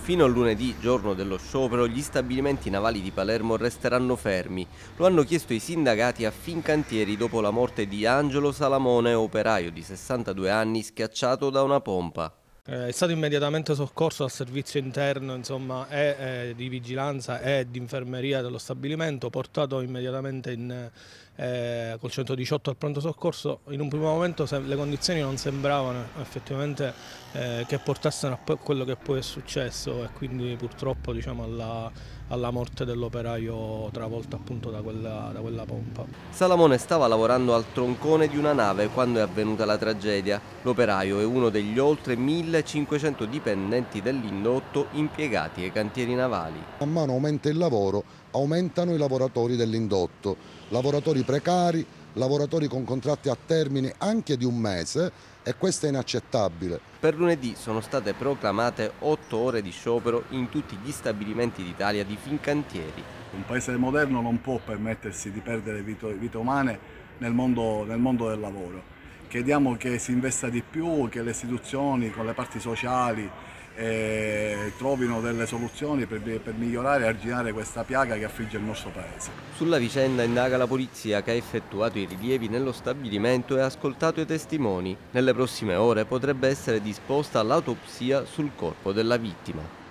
Fino a lunedì, giorno dello sciopero, gli stabilimenti navali di Palermo resteranno fermi. Lo hanno chiesto i sindacati a Fincantieri dopo la morte di Angelo Salamone, operaio di 62 anni schiacciato da una pompa. È stato immediatamente soccorso dal servizio interno, insomma, di vigilanza e di infermeria dello stabilimento, portato immediatamente col 118 al pronto soccorso. In un primo momento le condizioni non sembravano effettivamente che portassero a quello che poi è successo, e quindi purtroppo, diciamo, alla morte dell'operaio travolto appunto da quella pompa. Salamone stava lavorando al troncone di una nave quando è avvenuta la tragedia. L'operaio è uno degli oltre 1500 dipendenti dell'indotto impiegati ai cantieri navali. Man mano aumenta il lavoro, aumentano i lavoratori dell'indotto, lavoratori precari, lavoratori con contratti a termine anche di un mese, e questo è inaccettabile. Per lunedì sono state proclamate 8 ore di sciopero in tutti gli stabilimenti d'Italia di Fincantieri. Un paese moderno non può permettersi di perdere vite umane nel mondo del lavoro. Chiediamo che si investa di più, che le istituzioni con le parti sociali trovino delle soluzioni per migliorare e arginare questa piaga che affligge il nostro paese. Sulla vicenda indaga la polizia, che ha effettuato i rilievi nello stabilimento e ha ascoltato i testimoni. Nelle prossime ore potrebbe essere disposta l'autopsia sul corpo della vittima.